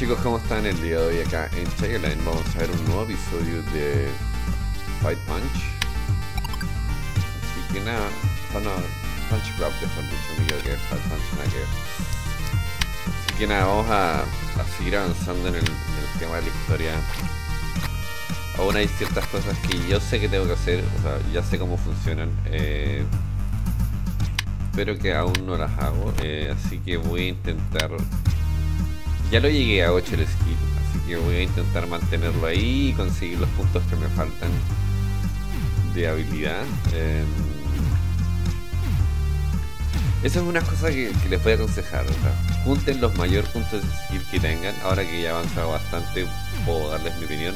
Chicos, ¿cómo están? El día de hoy acá en Chayline vamos a ver un nuevo episodio de Fight Punch. Así que nada, Punch Club de Fight Punch, amigo, que es Fight Punch, nada que ver. Así que nada, vamos a seguir avanzando en el tema de la historia. Aún hay ciertas cosas que yo sé que tengo que hacer, o sea, ya sé cómo funcionan, pero que aún no las hago, así que voy a intentar. Ya lo llegué a 8 el skill, así que voy a intentar mantenerlo ahí y conseguir los puntos que me faltan de habilidad. Esa es una cosa que les voy a aconsejar, ¿verdad? Junten los mayores puntos de skill que tengan. Ahora que ya he avanzado bastante, puedo darles mi opinión.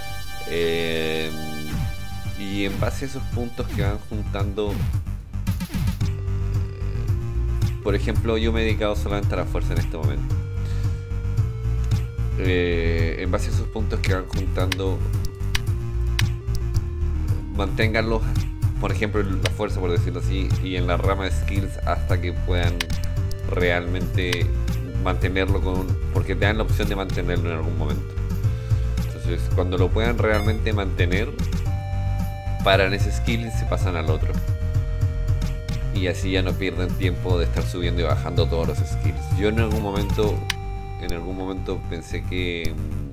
Y en base a esos puntos que van juntando, por ejemplo, yo me he dedicado solamente a la fuerza en este momento. En base a esos puntos que van juntando, manténganlos, por ejemplo, en la fuerza, por decirlo así, y en la rama de skills hasta que puedan realmente mantenerlo porque te dan la opción de mantenerlo en algún momento. Entonces, cuando lo puedan realmente mantener, paran ese skill y se pasan al otro. Y así ya no pierden tiempo de estar subiendo y bajando todos los skills. Yo en algún momento pensé que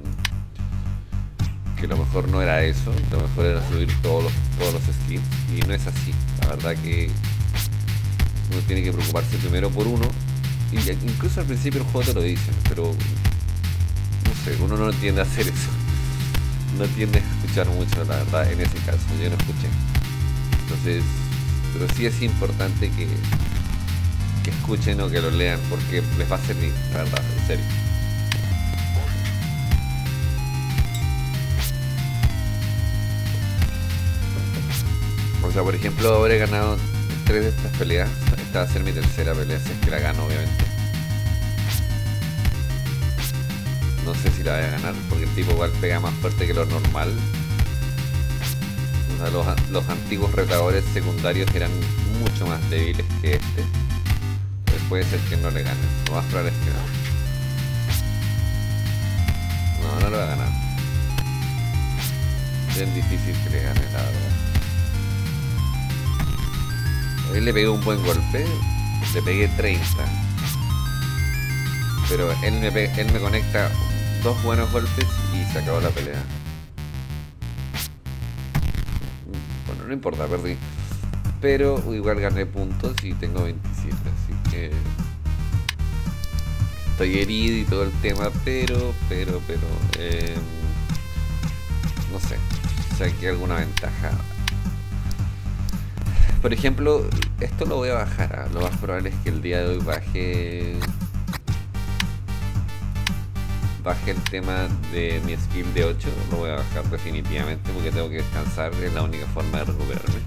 lo mejor no era eso, lo mejor era subir todos los skills, y no es así. La verdad que uno tiene que preocuparse primero por uno, y incluso al principio el juego te lo dice, pero no sé, uno no tiende a hacer eso, no tiende a escuchar mucho, la verdad. En ese caso yo no escuché, entonces, pero sí es importante que escuchen o que lo lean, porque les va a servir, la verdad, en serio. O sea, por ejemplo, habré ganado 3 de estas peleas. Esta va a ser mi tercera pelea, si es que la gano, obviamente. No sé si la voy a ganar, porque el tipo igual pega más fuerte que lo normal. O sea, los antiguos retadores secundarios eran mucho más débiles que este. Puede ser que no le gane, lo más probable es que no. No lo va a ganar. Es bien difícil que le gane, la verdad. Él le pegué un buen golpe, le pegué 30. Pero él me conecta 2 buenos golpes y se acabó la pelea. Bueno, no importa, perdí. Pero igual gané puntos y tengo 27, así que estoy herido y todo el tema, pero no sé, saqué alguna ventaja. Por ejemplo, esto lo voy a bajar, lo más probable es que el día de hoy baje el tema de mi skill de 8, lo voy a bajar definitivamente porque tengo que descansar, es la única forma de recuperarme.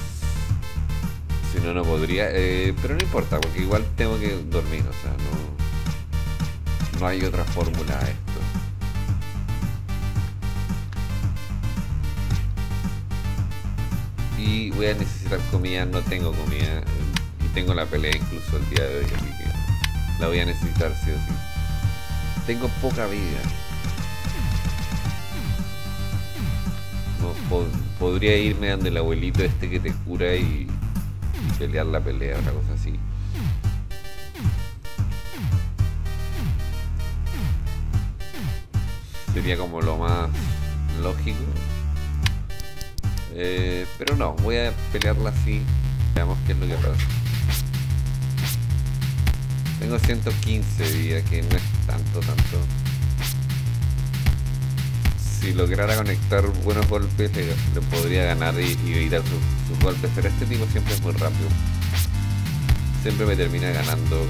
Si no, no podría, pero no importa, porque igual tengo que dormir, o sea, no hay otra fórmula a esto. Y voy a necesitar comida, no tengo comida, y tengo la pelea incluso el día de hoy, así que la voy a necesitar sí o sí. Tengo poca vida. No, podría irme donde el abuelito este que te cura y pelear la pelea, una cosa así. Sería como lo más lógico. Pero no, voy a pelearla así. Veamos qué es lo que pasa. Tengo 115 vidas, que no es tanto. Si lograra conectar buenos golpes, le podría ganar y evitar sus golpes, pero este tipo siempre es muy rápido. Siempre me termina ganando.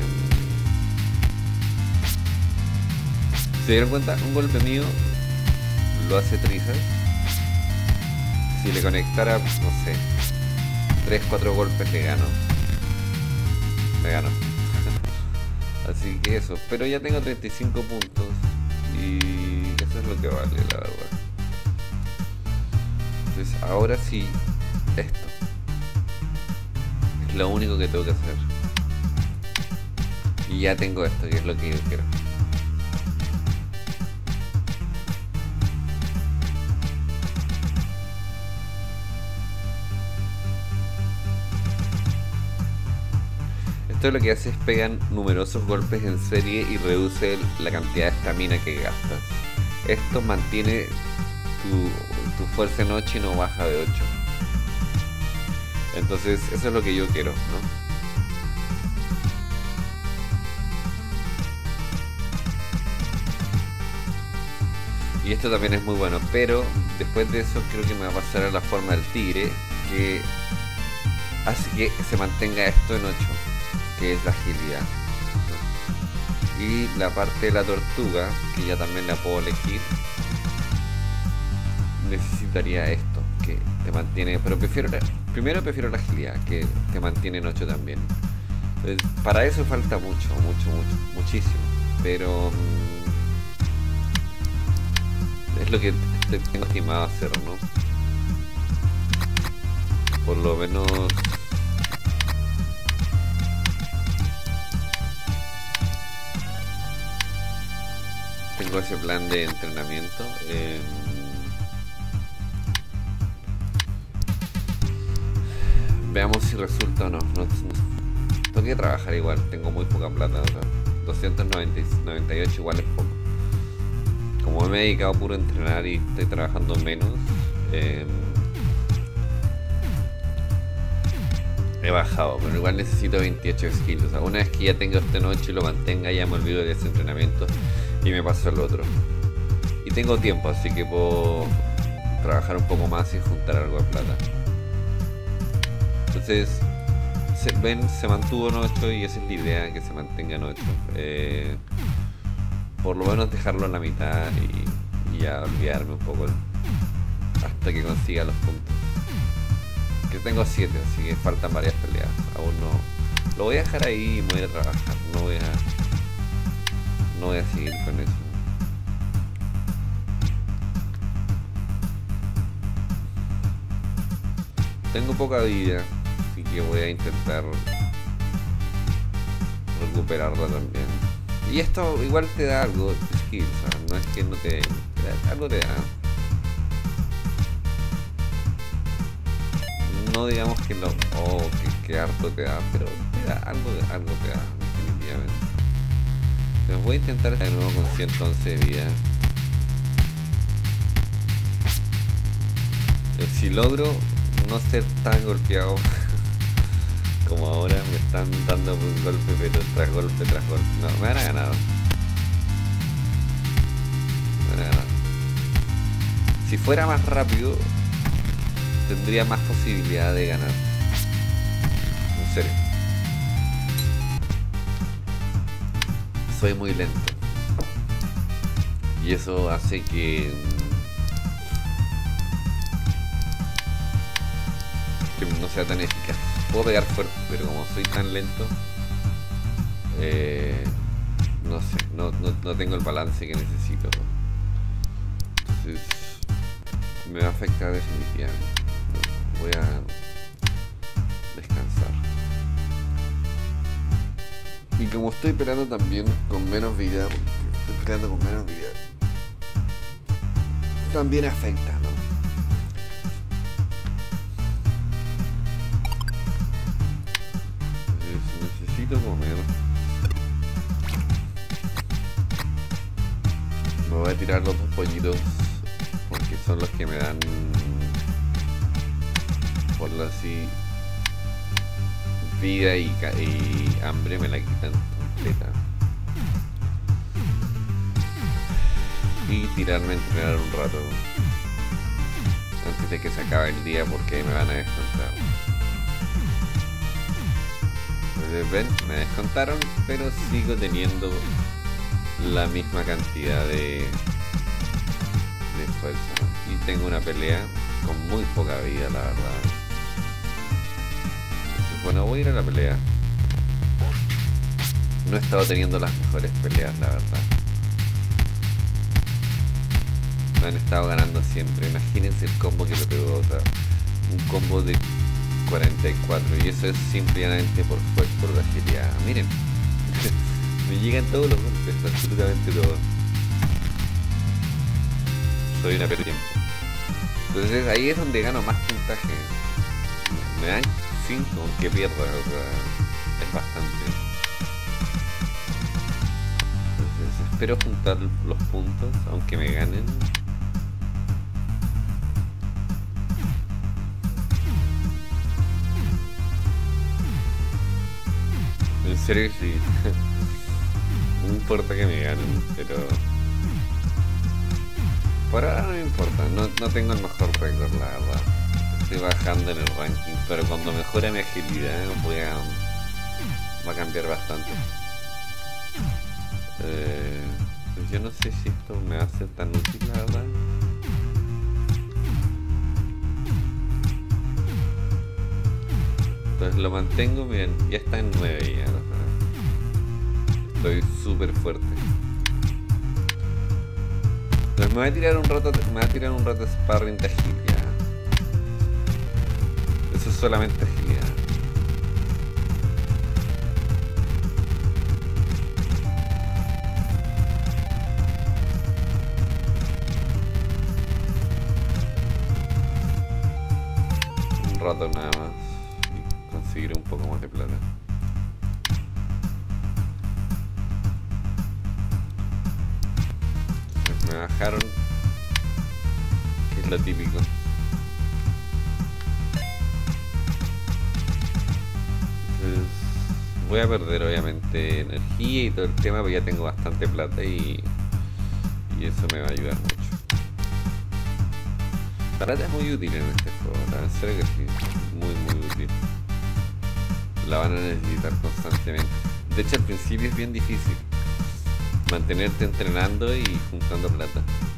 ¿Se dieron cuenta? Un golpe mío lo hace trizas. Si le conectara, no sé, 3-4 golpes le gano. Así que eso, pero ya tengo 35 puntos y eso es lo que vale, la verdad. Entonces ahora sí, esto es lo único que tengo que hacer. Y ya tengo esto, y es lo que yo quiero. Esto lo que hace es pegar numerosos golpes en serie y reduce la cantidad de estamina que gastas. Esto mantiene tu fuerza en 8 y no baja de 8. Entonces eso es lo que yo quiero, ¿no? Y esto también es muy bueno, pero después de eso creo que me va a pasar a la forma del tigre, que hace que se mantenga esto en 8, que es la agilidad, ¿no? Y la parte de la tortuga, que ya también la puedo elegir, necesitaría esto, que te mantiene, pero primero prefiero la agilidad, que te mantiene en 8 también. Entonces, para eso falta muchísimo, pero es lo que tengo estimado hacer, ¿no? Por lo menos tengo ese plan de entrenamiento. Veamos si resulta o no. Tengo que trabajar igual, tengo muy poca plata, o sea, 298 igual es poco. Como me he dedicado puro a entrenar y estoy trabajando menos, he bajado, pero igual necesito 28 skills. O sea, una vez que ya tengo este noche y lo mantenga, ya me olvido de ese entrenamiento y me paso al otro. Y tengo tiempo, así que puedo trabajar un poco más y juntar algo de plata. Entonces, se mantuvo en 8 y esa es la idea, que se mantenga en 8. Por lo menos dejarlo a la mitad y ya olvidarme un poco hasta que consiga los puntos. Que tengo 7, así que faltan varias peleas. Aún no. Lo voy a dejar ahí y me voy a trabajar. No voy a seguir con eso. Tengo poca vida, así que voy a intentar recuperarla también. Y esto igual te da algo de skills, ¿sabes? No es que no te da, algo te da. No digamos que que harto te da, pero te da algo te da, definitivamente. Entonces voy a intentar de nuevo con 111 de vida. Si logro no ser tan golpeado como ahora, me están dando un golpe pero tras golpe tras golpe. No, me van a ganar. Si fuera más rápido, tendría más posibilidad de ganar. En serio. Soy muy lento. Y eso hace que no sea tan eficaz. Puedo pegar fuerte, pero como soy tan lento, no sé, no tengo el balance que necesito. Entonces me va a afectar definitivamente. Voy a descansar. Y como estoy peleando también con menos vida, porque estoy peleando con menos vida, también afecta, ¿no? Necesito comer. Me voy a tirar los dos pollitos porque son los que me dan, por lo así, vida y hambre me la quitan completa. Y tirarme a entrenar un rato antes de que se acabe el día, porque me van a descontar. Entonces ven, me descontaron, pero sigo teniendo la misma cantidad de fuerza. Y tengo una pelea con muy poca vida, la verdad. Entonces, bueno, voy a ir a la pelea. No he estado teniendo las mejores peleas, la verdad. Me han estado ganando siempre. Imagínense el combo que me pegó, o sea, un combo de 44, y eso es simplemente por la agilidad. Miren, me llegan todos los golpes, absolutamente todos. Soy una pérdida de tiempo. Entonces ahí es donde gano más puntaje. Me dan 5 aunque pierda, o sea, es bastante. prefiero juntar los puntos, aunque me ganen. En serio que sí. No importa que me ganen, pero... por ahora no me importa, no tengo el mejor récord, la verdad. Estoy bajando en el ranking, pero cuando mejore mi agilidad va a cambiar bastante. Pues yo no sé si esto me va a ser tan útil, la verdad. Entonces lo mantengo, miren, ya está en 9 ya, o sea, estoy súper fuerte. Entonces me voy a tirar un rato sparring de agilidad. Eso es solamente agilidad. Un rato nada más y conseguir un poco más de plata. Me bajaron, que es lo típico. Entonces, voy a perder obviamente energía y todo el tema, pero ya tengo bastante plata y eso me va a ayudar mucho. La plata es muy útil en este juego, en serio que sí, muy útil. La van a necesitar constantemente. De hecho al principio es bien difícil mantenerte entrenando y juntando plata.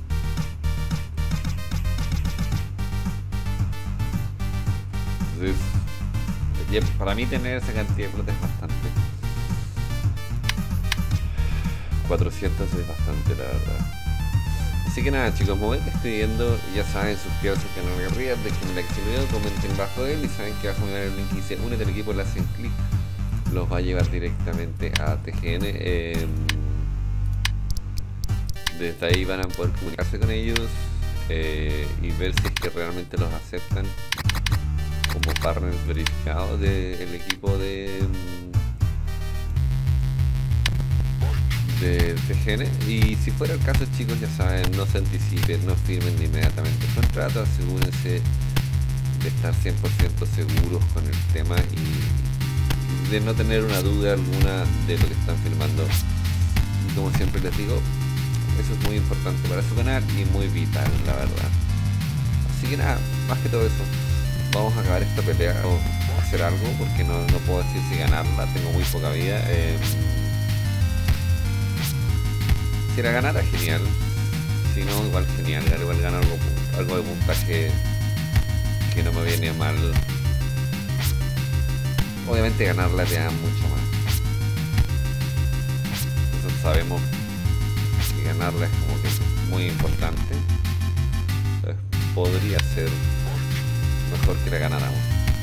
Entonces, para mí tener esa cantidad de plata es bastante. 400 es bastante, la verdad. Así que nada chicos, me voy despidiendo. Ya saben, suscríbanse al canal de arriba, dejen like si el video, comenten bajo de él y saben que abajo me el link y dice únete al equipo, le hacen clic, los va a llevar directamente a TGN. Desde ahí van a poder comunicarse con ellos y ver si es que realmente los aceptan como partners verificados del equipo de TGN. Y si fuera el caso chicos, ya saben, no se anticipen, no firmen de inmediatamente el contrato, asegúrense de estar 100% seguros con el tema y de no tener una duda alguna de lo que están firmando. Y como siempre les digo, eso es muy importante para su canal y muy vital, la verdad. Así que nada, más que todo eso, vamos a acabar esta pelea o hacer algo, porque no puedo decir si ganarla, tengo muy poca vida. Si la ganara, genial. Si no, igual genial, igual gano algo de puntaje que no me viene mal. Obviamente ganarla te da mucho más. Nosotros sabemos ganarla es como que es muy importante. Entonces, podría ser mejor que la ganáramos.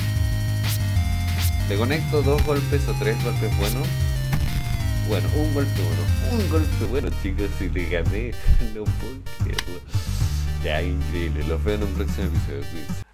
Le conecto 2 golpes o 3 golpes buenos. Bueno, un golpe bueno chicos, si le gané. No puedo creerlo. Ya, increíble. Los veo en un próximo episodio.